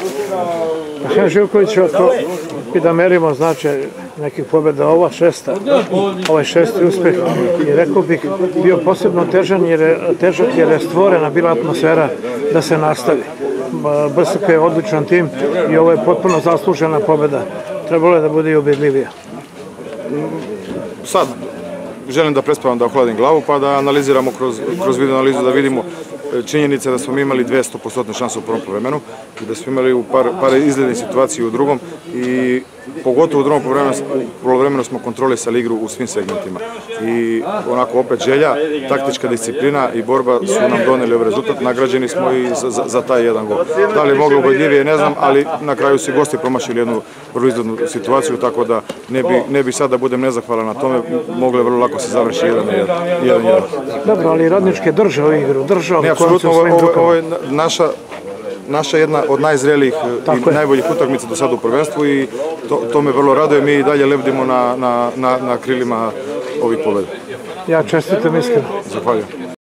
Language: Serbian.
Mihail Živković, i da merimo značaj nekih pobjeda, ova šesta, ovaj šesti uspeh, i rekao bih bio posebno težak jer je stvorena bila atmosfera da se nastavi. BSK je odličan tim i ovo je potpuno zaslužena pobjeda. Trebalo je da bude i ubedljivija. Sad želim da prespavam, da ohladim glavu pa da analiziramo kroz video analizu, da vidimo činjenice da smo mi imali 200% šanse u prvom poluvremenu i da smo imali par izglednih situacija u drugom i pogotovo u drugom poluvremenu smo kontrolisali igru u svim segmentima. I onako opet želja, taktička disciplina i borba su nam doneli ovaj rezultat, nagrađeni smo i za taj jedan gol. Da li je moglo ubedljivije, ne znam, ali na kraju su gosti promašili jednu vrlo izglednu situaciju, tako da ne bi sad da budem nezahvalan na tome, moglo je vrlo lako se završi 1-1. Dobro, ali Radnički držao igru, držao. Ne, apsolutno, ovo je naša jedna od najzrelijih i najboljih utakmica do sada u prvenstvu i to me vrlo raduje. Mi i dalje lebdimo na krilima ovih pobjeda. Ja čestitam iskreno. Zahvaljujem.